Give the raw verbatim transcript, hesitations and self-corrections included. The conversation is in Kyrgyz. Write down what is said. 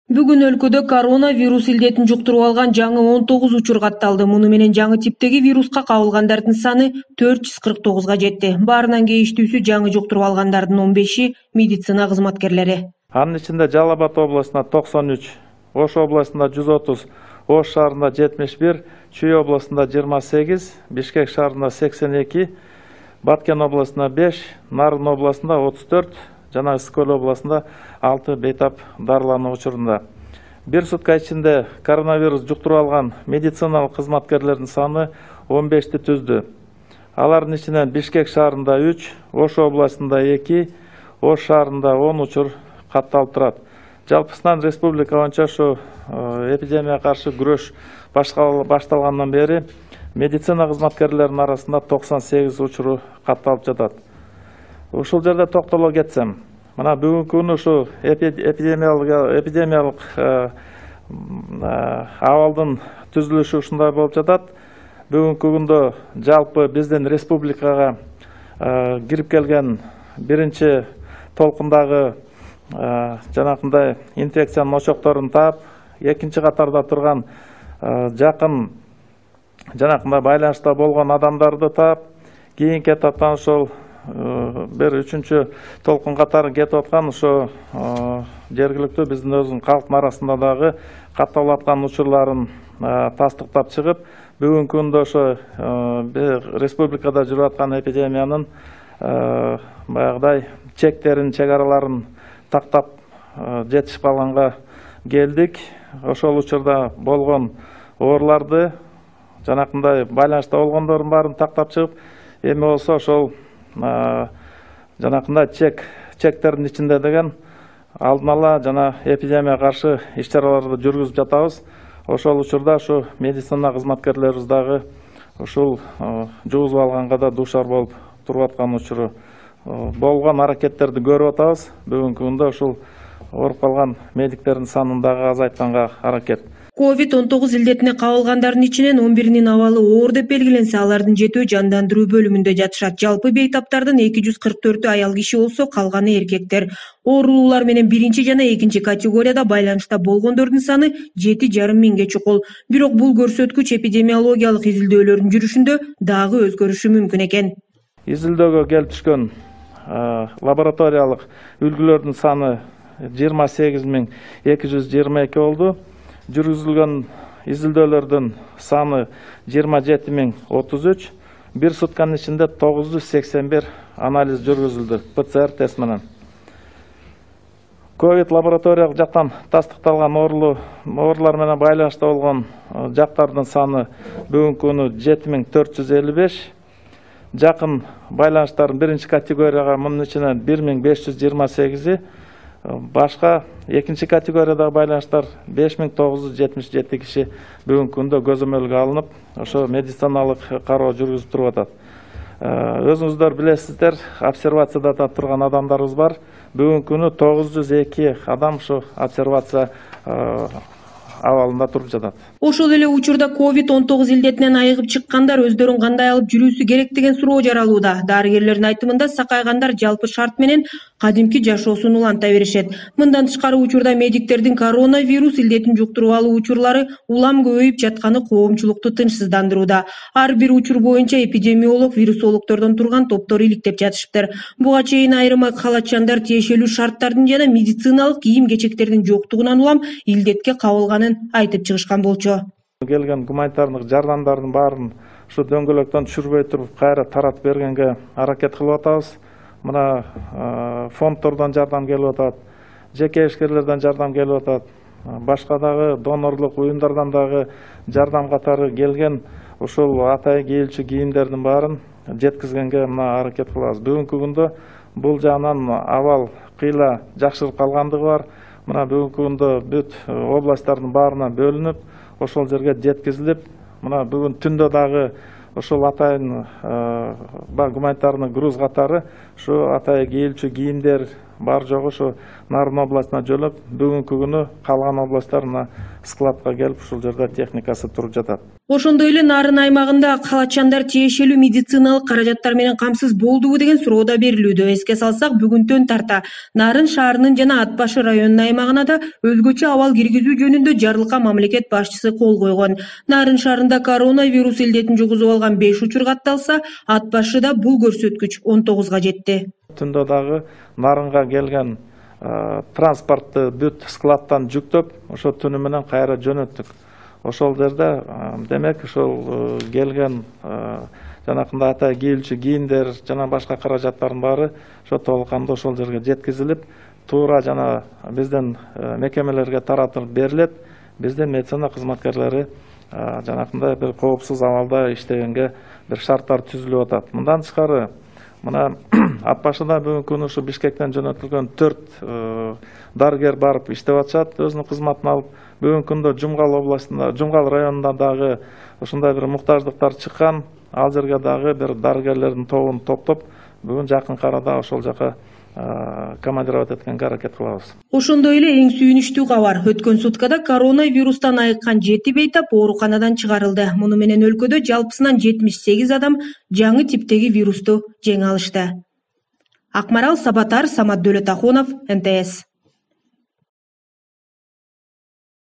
Бүгүн өлкөдө коронавирус илдетин жуктуруп алган жаңы он тогуз учур катталды. Муну менен жаңы типтеги вируска кабылгандардын саны төрт жүз кырк тогузга жетти. Баарынан кейиштүүсү жаңы жуктуруп алгандардын он беши медицина кызматкерлери. Анын ичинде Жалал Абад областында токсон үч, Ош областында жүз отуз, Ош шаарында жетимиш бир, Чүй областында жыйырма сегиз, Бишкек шаарында сексен эки, Баткен областында беш, Нарын областында отуз төрт, жана Ысык-Көл областында алты бейтап дарылануу учурунда. Бир сутка ичинде коронавирус жуктуруп алган медициналык кызматкерлердин саны он бешти түздү. Алардын ичинен Бишкек шаарында үч, Ош областында эки, Ош шаарында он учур катталып турат. Жалпысынан республика боюнча ушу эпидемияга каршы күрөш башталгандан бери медицина кызматкерлеринин арасында токсон сегиз учуру катталып жатат. Ушул жерде токтоло кетсем, мына бүгүнкү күнү ушу эпидемиялык абалдын түзүлүшү ушундай болуп жатат. Бүгүнкү күндө жалпы биздин республикага кирип келген биринчи толкундагы жанакындай инфекциянын очокторун таап, экинчи катарда турган жакын жанакындай байланышта болгон адамдарды таап, кийинки этаптан ошол бир үчүнчү толкун катары кетип аткан ошо жергиликтүү биздин өзүнүн калктын арасында дагы катталып аткан учурларын тастыктап чыгып, бүгүнкү күндө ошо республикада жүрүп аткан эпидемиянын баягыдай чектерин, чек араларын тактап жетишип калганга келдик. Ошол учурда болгон ооруларды, жанакындай байланышта болгондордун баарын тактап чыгып, эми болсо ошол жанакындай чек чектердин ичинде деген алдын ала жана эпидемияга каршы иш чараларды жүргүзүп жатабыз. Ошол учурда ушу медицина кызматкерлерибиз дагы ушул жугузуп алганга да дуушар болуп туруп аткан учуру болгон аракеттерди көрүп атабыз. Бүгүнкү күндө ушул ооруп калган медиктердин санын дагы азайтканга аракет. ковид он тогуз илдетине кабылгандардын ичинен он биринин абалы оор деп белгиленсе, алардын жетөө жандандыруу бөлүмүндө жатышат. Жалпы бейтаптардын эки жүз кырк төртү аял киши болсо, калганы эркектер. Оорулуулар менен биринчи жана экинчи категорияда байланышта болгондордун саны жети жарым миңге чукул. Бирок бул көрсөткүч эпидемиологиялык изилдөөлөрдүн жүрүшүндө дагы өзгөрүшү мүмкүн экен. Изилдөөгө келип түшкөн лабораториялык үлгүлөрдүн саны жыйырма сегиз миң эки жүз жыйырма эки болду. Жүргүзүлгөн изилдөөлөрдүн саны жыйырма жети миң отуз үч. Бир сутканын ичинде тогуз жүз сексен бир анализ жүргүзүлдү П Ц Р тест менен. Ковид лабораториялык жактан тастыкталган оорулар менен байланышта болгон жактардын саны бүгүнкү күнү жети миң төрт жүз элүү беш. Жакын байланыштардын биринчи категорияга мунун ичинен бир миң беш жүз жыйырма сегизи, башка экинчи категориядагы байланыштар беш миң тогуз жүз жетимиш жети киши бүгүнкү күндө көзөмөлгө алынып, ошо медициналык кароо жүргүзүп туруп атат. Өзүңүздөр билесиздер, обсервацияда турган адамдарыбыз бар. Бүгүнкү күнү тогуз жүз эки адам ушу обсервация абалында туруп жатат. Ошол эле учурда ковид он тогуз илдетинен айыгып чыккандар өздөрүн кандай алып жүрүүсү керек деген суроо жаралууда. Дарыгерлердин айтымында сакайгандар жалпы шарт менен кадимки жашоосун уланта беришет. Мындан тышкары учурда медиктердин коронавирус илдетин жуктуруп алуу учурлары улам көбөйүп жатканы коомчулукту тынчсыздандырууда. Ар бир учур боюнча эпидемиолог, вирусологдордон турган топтор иликтеп жатышыптыр. Буга чейин айрым калачандар тиешелүү шарттардын жана медициналык кийим-кечектердин жоктугунан улам илдетке кабылганын айтып чыгышкан болчу. Келген гуманитардык жардамдардын баарын ушу дөңгөлөктөн түшүрбөй туруп кайра таратып бергенге аракет кылып атабыз. Мына фонддордон жардам келип атат, жеке ишкерлерден жардам келип атат, башка дагы донорлук уюмдардан дагы жардам катары келген ушул атайын кийилчү кийимдердин баарын жеткизгенге мына аракет кылабыз. Бүгүнкү күндө бул жагынан абал кыйла жакшырып калгандыгы бар. Мына бүгүнкү күндө бүт областтардын баарына бөлүнүп, ошол жерге жеткизилип, мына бүгүн түндө дагы ошол атайын гуманитарный груз катары ушу атайын кийилчү кийимдер, бар жогу ушу Нарын областына жолоп, бүгүнкү күнү калган областтарына складка келип, ушул жерде техникасы туруп жатат. Ошондой эле Нарын аймагында калачандар тиешелүү медициналык каражаттар менен камсыз болдубу деген суроо да берилүүдө. Эске салсак, бүгүнтөн тарта Нарын шаарынын жана Ат башы районунун аймагына да өзгөчө абал киргизүү жөнүндө жарлыкка мамлекет башчысы кол койгон. Нарын шаарында коронавирус илдетин жугузуп алган беш учур катталса, Ат башыда бул көрсөткүч он тогузга жетти. Түндө дагы Нарынга келген транспортты бүт складтан жүктөп, ошо түнү менен кайра жөнөттүк. Ошол жерде демек ошол келген жанакындай ата кийүүчү кийимдер жана башка каражаттардын баары ошо толук кандуу ошол жерге жеткизилип, туура жана биздин мекемелерге таратылып берилет. Биздин медицина кызматкерлери жанакындай бир коопсуз абалда иштегенге бир шарттар түзүлүп атат. Мындан тышкары мына Ат башыда бүгүнкү күнү ушу Бишкектен жөнөтүлгөн төрт дарыгер барып иштеп атышат, өзүнүн кызматын алып. Бүгүнкү күндө Жумгал областында, Жумгал районунда дагы ушундай бир муктаждыктар чыккан. Ал жерге дагы бир дарыгерлердин тобун топтоп, бүгүн жакын арада ошол жака командировать эткенге аракет кылабыз. Ошондой эле эң сүйүнүчтүү кабар. Өткөн суткада коронавирустан айыккан жети бейтап ооруканадан чыгарылды. Муну менен өлкөдө жалпысынан жетимиш сегиз адам жаңы типтеги вирусту жеңе алышты. Акмарал Сабатар, Самат Дөөлөтахунов, Н Т С.